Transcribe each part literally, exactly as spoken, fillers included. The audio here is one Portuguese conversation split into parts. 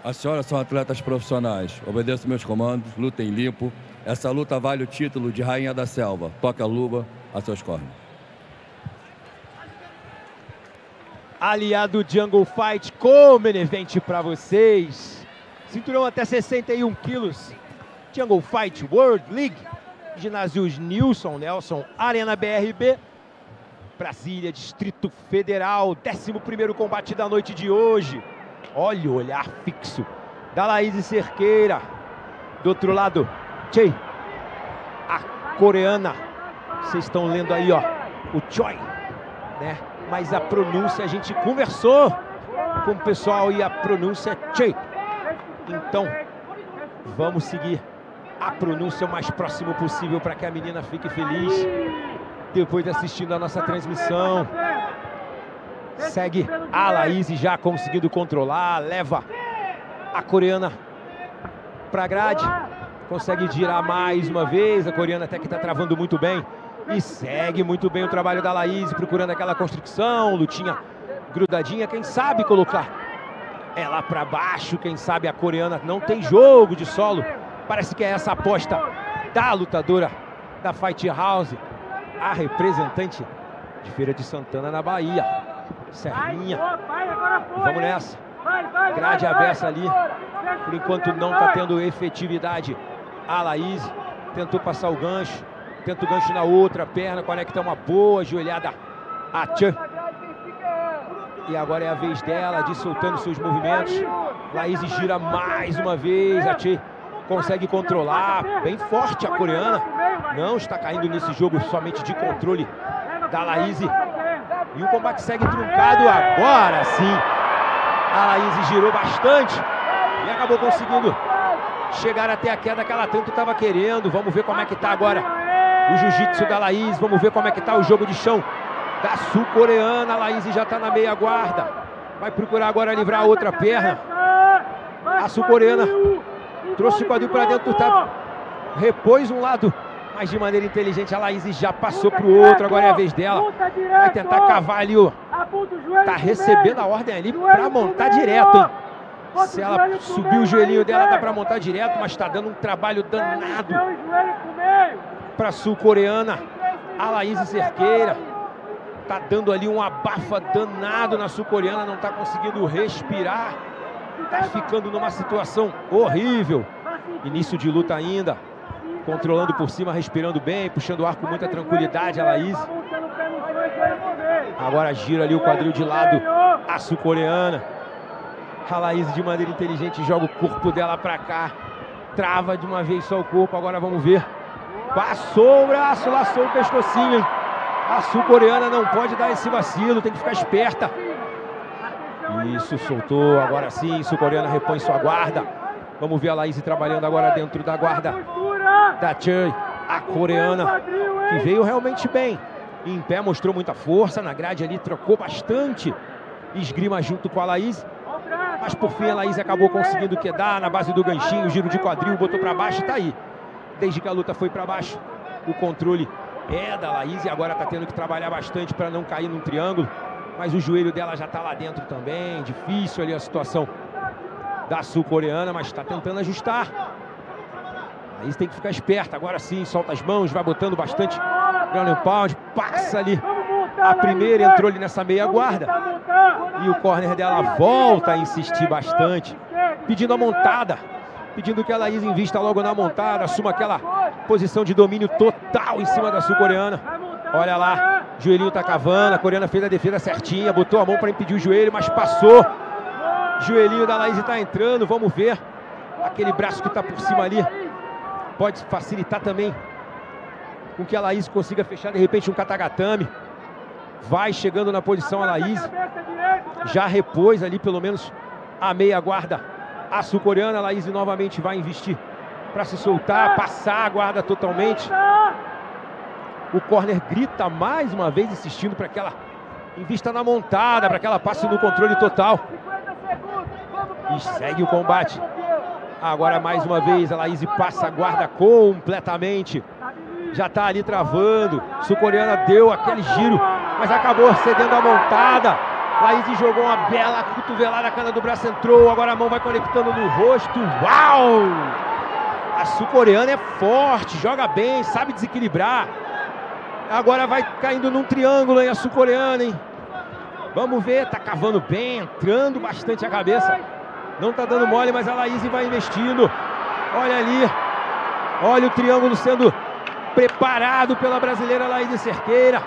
As senhoras são atletas profissionais. Obedeçam meus comandos, lutem limpo. Essa luta vale o título de Rainha da Selva. Toque a luva a seus cornos. Aliado Jungle Fight, como evento para vocês. Cinturão até sessenta e um quilos. Jungle Fight World League. Ginásios Nilson Nelson, Arena B R B. Brasília, Distrito Federal. décimo primeiro combate da noite de hoje. Olha o olhar fixo da Laís Cerqueira. Do outro lado, Choi, a coreana. Vocês estão lendo aí, ó, o Choi, né? Mas a pronúncia, a gente conversou com o pessoal e a pronúncia é Choi. Então, vamos seguir a pronúncia o mais próximo possível para que a menina fique feliz depois de assistindo a nossa transmissão. Segue a Laís já conseguindo controlar, leva a coreana para grade, consegue girar mais uma vez, a coreana até que está travando muito bem e segue muito bem o trabalho da Laís, procurando aquela construção, lutinha grudadinha, quem sabe colocar ela para baixo, quem sabe a coreana não tem jogo de solo, parece que é essa a aposta da lutadora da Fight House, a representante de Feira de Santana na Bahia. Serrinha, vamos nessa, grade aberta ali, por enquanto não está tendo efetividade. A Laís tentou passar o gancho, tenta o gancho na outra perna, conecta uma boa joelhada a Tchan. E agora é a vez dela de soltando seus movimentos. Laís gira mais uma vez, a Tchan consegue controlar, bem forte a coreana, não está caindo nesse jogo somente de controle da Laís. E o combate segue truncado agora sim. A Laís girou bastante e acabou conseguindo chegar até a queda que ela tanto estava querendo. Vamos ver como é que está agora o jiu-jitsu da Laís. Vamos ver como é que está o jogo de chão da sul-coreana. A Laís já está na meia guarda. Vai procurar agora livrar a outra perna. A sul-coreana trouxe o quadril para dentro do tapa. Repôs um lado, mas de maneira inteligente a Laís já passou para o outro, agora é a vez dela. Vai tentar cavar ali, ó. Tá recebendo a ordem ali para montar direto, hein? Se ela subir o joelhinho dela, dá para montar direto, mas tá dando um trabalho danado para a sul-coreana. A Laís Cerqueira tá dando ali um abafa danado na sul-coreana, não tá conseguindo respirar. Tá ficando numa situação horrível. Início de luta ainda. Controlando por cima, respirando bem, puxando o ar com muita tranquilidade a Laís. Agora gira ali o quadril de lado a sul-coreana. A Laís de maneira inteligente joga o corpo dela pra cá. Trava de uma vez só o corpo, agora vamos ver. Passou o braço, laçou o pescocinho. A sul-coreana não pode dar esse vacilo, tem que ficar esperta. Isso, soltou, agora sim, sul-coreana repõe sua guarda. Vamos ver a Laís trabalhando agora dentro da guarda da Choi, a coreana, que veio realmente bem. Em pé, mostrou muita força, na grade ali trocou bastante esgrima junto com a Laís. Mas por fim a Laís acabou conseguindo quedar na base do ganchinho, giro de quadril, botou para baixo e tá aí. Desde que a luta foi para baixo, o controle é da Laís e agora tá tendo que trabalhar bastante para não cair num triângulo. Mas o joelho dela já tá lá dentro também, difícil ali a situação da sul-coreana, mas está tentando ajustar. Aí tem que ficar esperta, agora sim, solta as mãos, vai botando bastante ground and pound, passa ali a primeira, entrou ali nessa meia guarda. E o corner dela volta a insistir bastante, pedindo a montada, pedindo que a Laís invista logo na montada, assuma aquela posição de domínio total em cima da sul-coreana. Olha lá, o joelhinho tá cavando, a coreana fez a defesa certinha, botou a mão para impedir o joelho, mas passou. Joelhinho da Laís está entrando, vamos ver. Aquele braço que está por cima ali pode facilitar também com que a Laís consiga fechar de repente um katagatame. Vai chegando na posição a Laís. Já repôs ali pelo menos a meia guarda a sul-coreana. A Laís novamente vai investir para se soltar, passar a guarda totalmente. O corner grita mais uma vez, insistindo para que ela invista na montada, para que ela passe no controle total. E segue o combate. Agora mais uma vez a Laís passa a guarda completamente. Já está ali travando. Sul-coreana deu aquele giro, mas acabou cedendo a montada. Laís jogou uma bela cotovelada, a cana do braço entrou, agora a mão vai conectando no rosto. Uau! A sul-coreana é forte, joga bem, sabe desequilibrar. Agora vai caindo num triângulo aí a sul-coreana, hein? Vamos ver, tá cavando bem, entrando bastante a cabeça. Não tá dando mole, mas a Laís vai investindo. Olha ali, olha o triângulo sendo preparado pela brasileira Laís Cerqueira.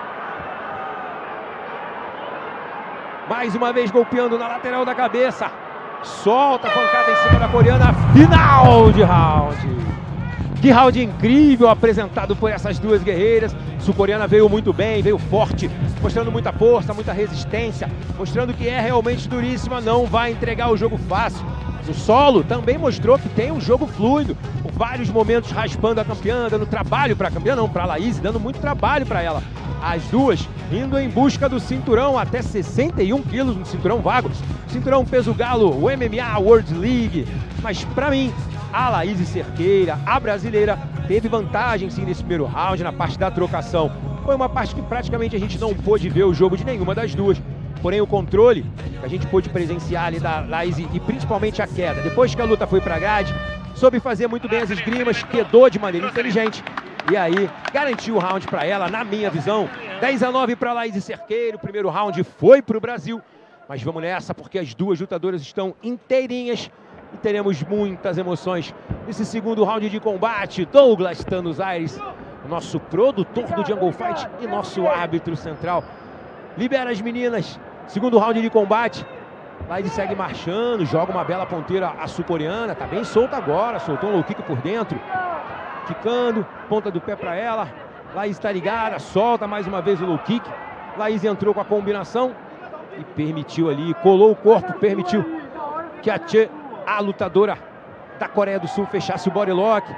Mais uma vez golpeando na lateral da cabeça. Solta a pancada em cima da coreana. Final de round. Que round incrível apresentado por essas duas guerreiras. Sul-coreana veio muito bem, veio forte, mostrando muita força, muita resistência, mostrando que é realmente duríssima, não vai entregar o jogo fácil. O solo também mostrou que tem um jogo fluido, por vários momentos raspando a campeã, dando trabalho para a campeã, não, para a Laís, dando muito trabalho para ela. As duas indo em busca do cinturão, até sessenta e um quilos no cinturão vago, cinturão peso galo, o M M A World League. Mas para mim, a Laís Cerqueira, a brasileira, teve vantagem sim nesse primeiro round, na parte da trocação. Foi uma parte que praticamente a gente não pôde ver o jogo de nenhuma das duas. Porém, o controle que a gente pôde presenciar ali da Laís e principalmente a queda. Depois que a luta foi pra grade, soube fazer muito bem as esgrimas, quedou de maneira inteligente. E aí, garantiu o round para ela, na minha visão. dez a nove para Laís Cerqueira, o primeiro round foi pro Brasil. Mas vamos nessa, porque as duas lutadoras estão inteirinhas. E teremos muitas emoções nesse segundo round de combate. Douglas Thanos Aires, nosso produtor do Jungle Fight e nosso árbitro central. Libera as meninas. Segundo round de combate. Laís segue marchando, joga uma bela ponteira a sul-coreana. Tá bem solta agora, soltou um low kick por dentro. Quicando, ponta do pé para ela. Laís está ligada, solta mais uma vez o low kick. Laís entrou com a combinação e permitiu ali, colou o corpo, permitiu que a Che, a lutadora da Coreia do Sul, fechasse o bodylock.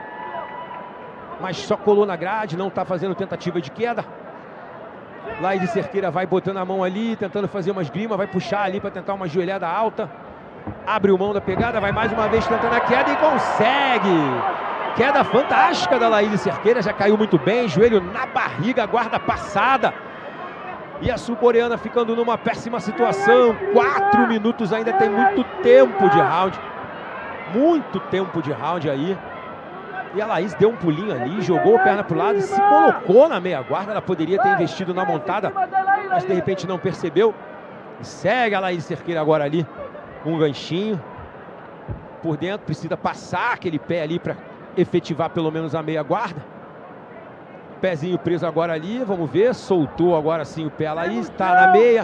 Mas só colou na grade, não está fazendo tentativa de queda. Laís Cerqueira vai botando a mão ali, tentando fazer uma esgrima, vai puxar ali para tentar uma joelhada alta. Abre mão da pegada, vai mais uma vez tentando a queda e consegue! Queda fantástica da Laís Cerqueira, já caiu muito bem, joelho na barriga, guarda passada. E a sul-coreana ficando numa péssima situação. Quatro minutos ainda, tem muito tempo de round. Muito tempo de round aí. E a Laís deu um pulinho ali, jogou a perna pro lado e se colocou na meia guarda. Ela poderia ter investido na montada, mas de repente não percebeu. E segue a Laís Cerqueira agora ali, um ganchinho. Por dentro, precisa passar aquele pé ali para efetivar pelo menos a meia guarda. Pezinho preso agora ali, vamos ver. Soltou agora sim o pé. A Laís está na meia.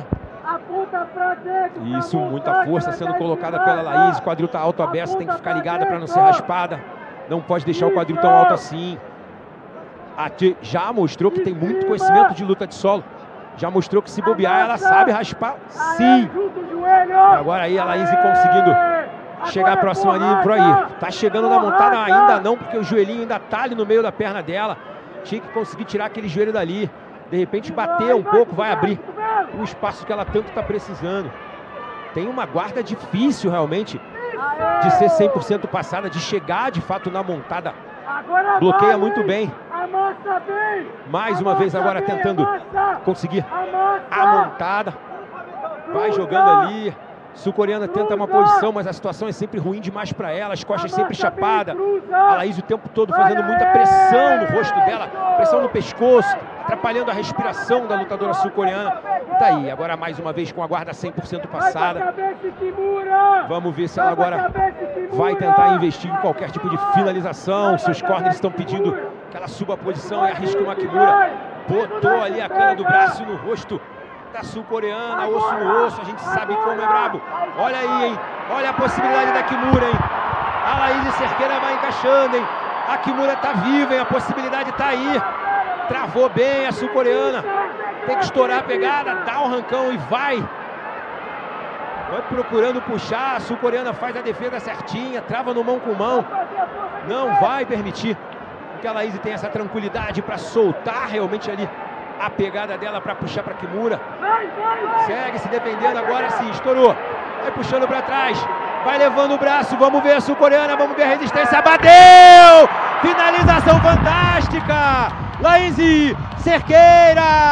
Isso, muita força sendo colocada pela Laís. O quadril tá alto aberto, tem que ficar ligada para não ser raspada. Não pode deixar o quadril tão alto assim. A Che já mostrou que tem muito conhecimento de luta de solo. Já mostrou que se bobear, ela sabe raspar, sim. E agora aí a Laís conseguindo chegar próximo ali, por aí. Tá chegando na montada ainda não, porque o joelhinho ainda tá ali no meio da perna dela. Tinha que conseguir tirar aquele joelho dali. De repente bater um pouco, vai abrir o espaço que ela tanto está precisando. Tem uma guarda difícil realmente de ser cem por cento passada, de chegar de fato na montada. Bloqueia muito bem. Mais uma vez agora tentando conseguir a montada. Vai jogando ali. Sul-coreana tenta uma posição, mas a situação é sempre ruim demais para ela. As costas sempre chapadas. A Laís o tempo todo fazendo muita pressão no rosto dela. Pressão no pescoço, atrapalhando a respiração da lutadora sul-coreana. E tá aí, agora mais uma vez com a guarda cem por cento passada. Vamos ver se ela agora vai tentar investir em qualquer tipo de finalização. Seus corners estão pedindo que ela suba a posição e arrisque uma Kimura. Botou ali a cana do braço no rosto da sul-coreana, osso no osso, a gente sabe como é brabo. Olha aí, hein? Olha a possibilidade da Kimura, hein? A Laís Cerqueira vai encaixando, hein? A Kimura tá viva, hein? A possibilidade tá aí. Travou bem a sul-coreana. Tem que estourar a pegada, dá um rancão e vai. Vai procurando puxar, a sul-coreana faz a defesa certinha, trava no mão com mão. Não vai permitir que a Laís tenha essa tranquilidade para soltar realmente ali a pegada dela para puxar para Kimura. Segue se defendendo agora sim, estourou. Vai puxando para trás, vai levando o braço, vamos ver a sul-coreana, vamos ver a resistência, bateu! Finalização fantástica! Laís Cerqueira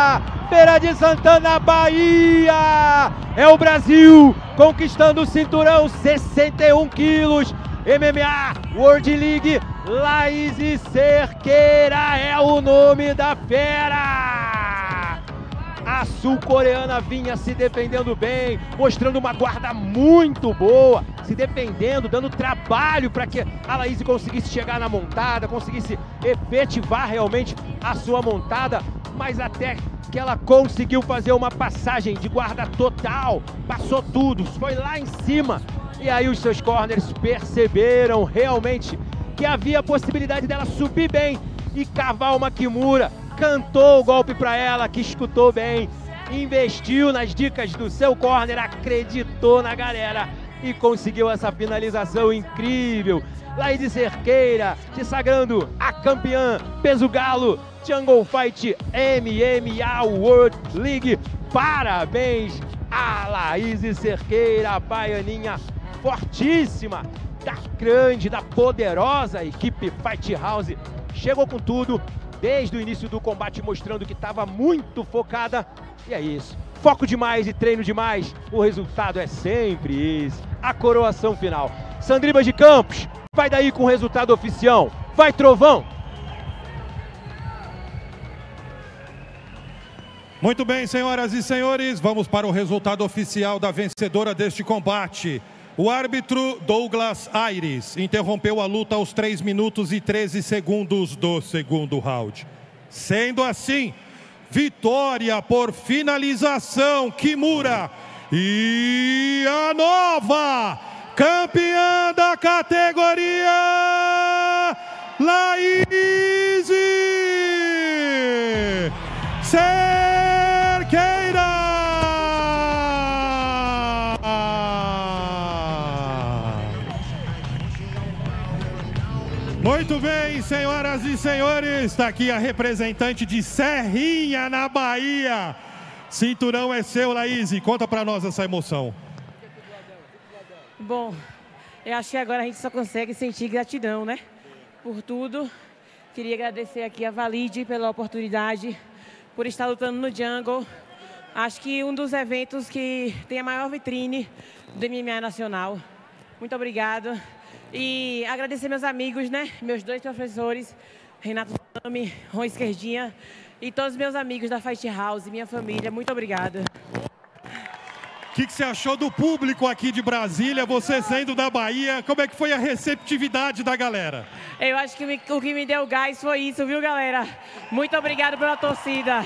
Feira de Santana, Bahia! É o Brasil conquistando o cinturão, sessenta e um quilos. M M A World League, Laís Cerqueira é o nome da fera! A sul-coreana vinha se defendendo bem, mostrando uma guarda muito boa, se defendendo, dando trabalho para que a Laís conseguisse chegar na montada, conseguisse efetivar realmente a sua montada, mas até que ela conseguiu fazer uma passagem de guarda total, passou tudo, foi lá em cima. E aí os seus corners perceberam realmente que havia a possibilidade dela subir bem e cavar uma Kimura. Cantou o golpe para ela, que escutou bem, investiu nas dicas do seu corner, acreditou na galera e conseguiu essa finalização incrível. Laís Cerqueira se sagrando a campeã peso galo Jungle Fight M M A World League. Parabéns a Laís Cerqueira, a baianinha fortíssima da grande, da poderosa equipe Fight House. Chegou com tudo desde o início do combate, mostrando que estava muito focada. E é isso. Foco demais e treino demais. O resultado é sempre esse. A coroação final. Sandriba de Campos, vai daí com o resultado oficial. Vai, Trovão! Muito bem, senhoras e senhores, vamos para o resultado oficial da vencedora deste combate. O árbitro Douglas Aires interrompeu a luta aos três minutos e treze segundos do segundo round. Sendo assim, vitória por finalização, Kimura, e a nova campeã da categoria, Laís Cerqueira! Muito bem, senhoras e senhores, está aqui a representante de Serrinha, na Bahia. Cinturão é seu, Laís. Conta para nós essa emoção. Bom, eu acho que agora a gente só consegue sentir gratidão, né? Por tudo. Queria agradecer aqui a Valide pela oportunidade, por estar lutando no Jungle. Acho que um dos eventos que tem a maior vitrine do M M A nacional. Muito obrigado. E agradecer meus amigos, né? Meus dois professores, Renato Tami, Ron Esquerdinha, e todos os meus amigos da Fight House, minha família. Muito obrigada. O que, que você achou do público aqui de Brasília, você sendo da Bahia? Como é que foi a receptividade da galera? Eu acho que me, o que me deu gás foi isso, viu, galera? Muito obrigado pela torcida.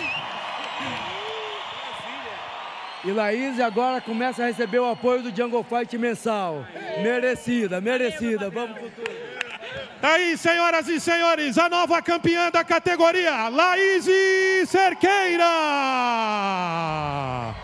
E Laís agora começa a receber o apoio do Jungle Fight mensal. Merecida, merecida. Vamos com tudo. Aí, senhoras e senhores, a nova campeã da categoria, Laís Cerqueira!